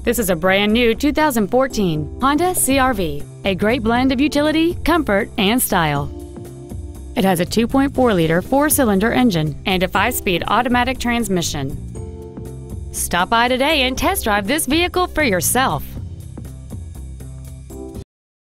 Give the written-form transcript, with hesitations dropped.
This is a brand new 2014 Honda CR-V, a great blend of utility, comfort, and style. It has a 2.4-liter four-cylinder engine and a 5-speed automatic transmission. Stop by today and test drive this vehicle for yourself.